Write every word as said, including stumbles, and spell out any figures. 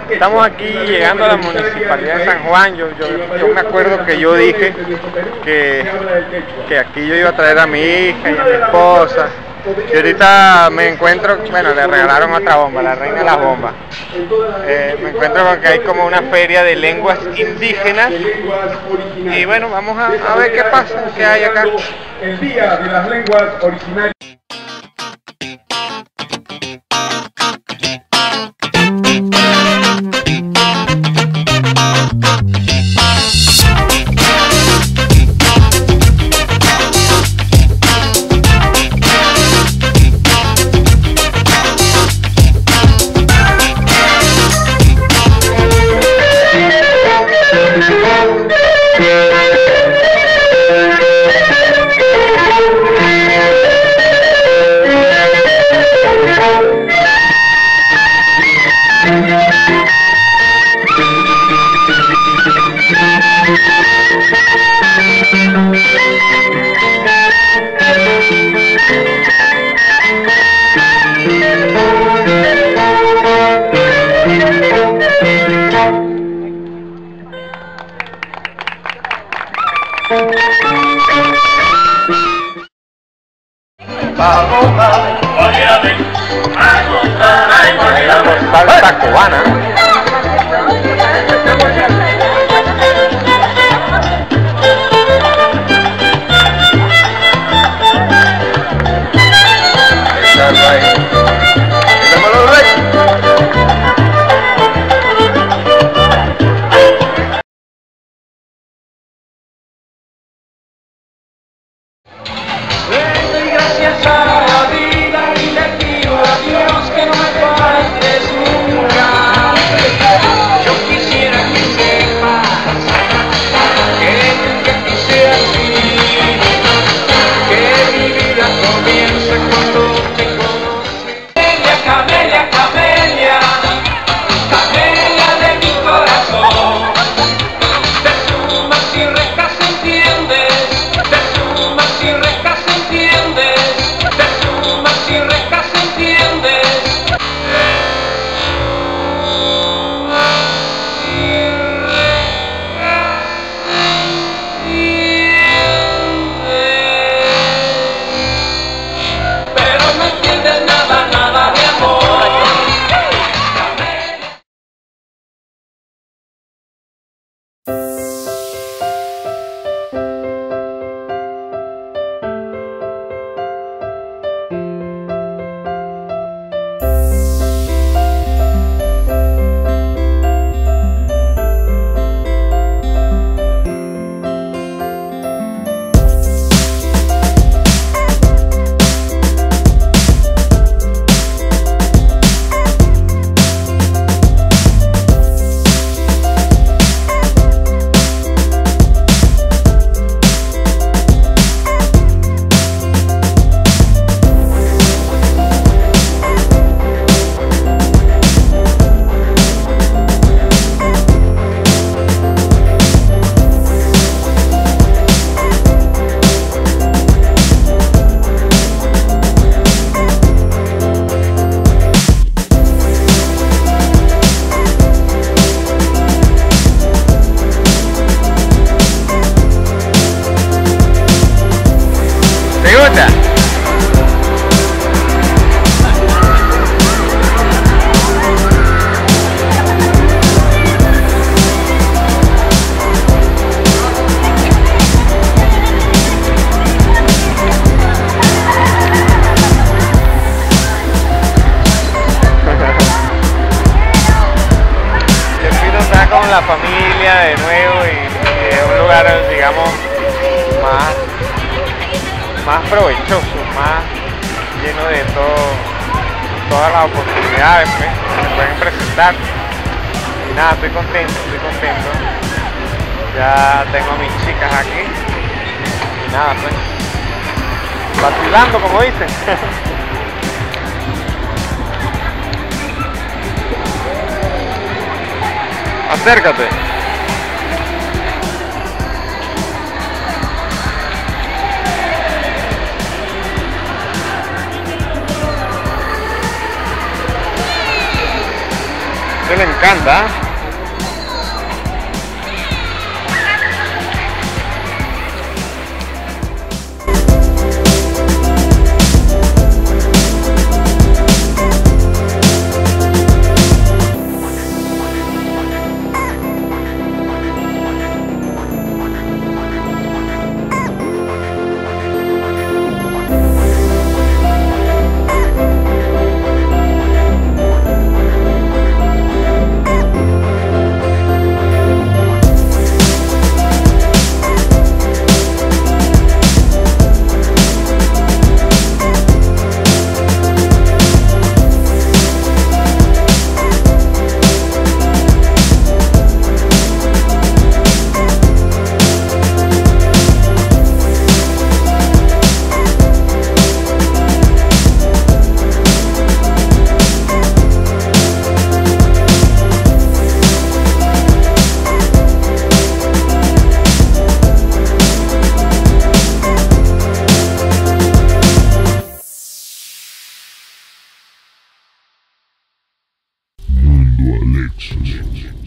Estamos aquí llegando a la municipalidad de San Juan. Yo, yo, yo me acuerdo que yo dije que, que aquí yo iba a traer a mi hija y a mi esposa. Y ahorita me encuentro, bueno, le regalaron otra bomba, la reina de las bombas. Eh, me encuentro con que hay como una feria de lenguas indígenas. Y bueno, vamos a, a ver qué pasa, qué hay acá. El día de las lenguas originarias. Salsa cubana. Con la familia de nuevo y es un lugar, digamos, más, más provechoso, más lleno de todo, todas las oportunidades pues, que se pueden presentar. Y nada, estoy contento, estoy contento. Ya tengo a mis chicas aquí y nada, pues, vacilando como dicen. Acércate. Se le encanta. Mundo Alexis.